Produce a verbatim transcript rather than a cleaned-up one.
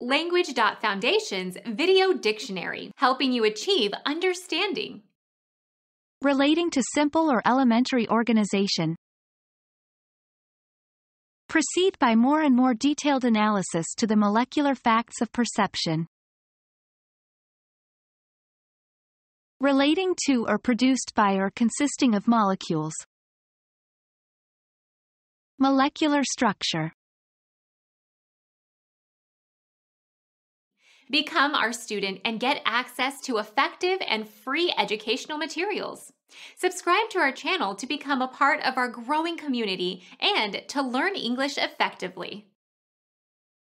Language.Foundation's Video Dictionary, helping you achieve understanding. Relating to simple or elementary organization. Proceed by more and more detailed analysis to the molecular facts of perception. Relating to or produced by or consisting of molecules. Molecular structure. Become our student and get access to effective and free educational materials. Subscribe to our channel to become a part of our growing community and to learn English effectively.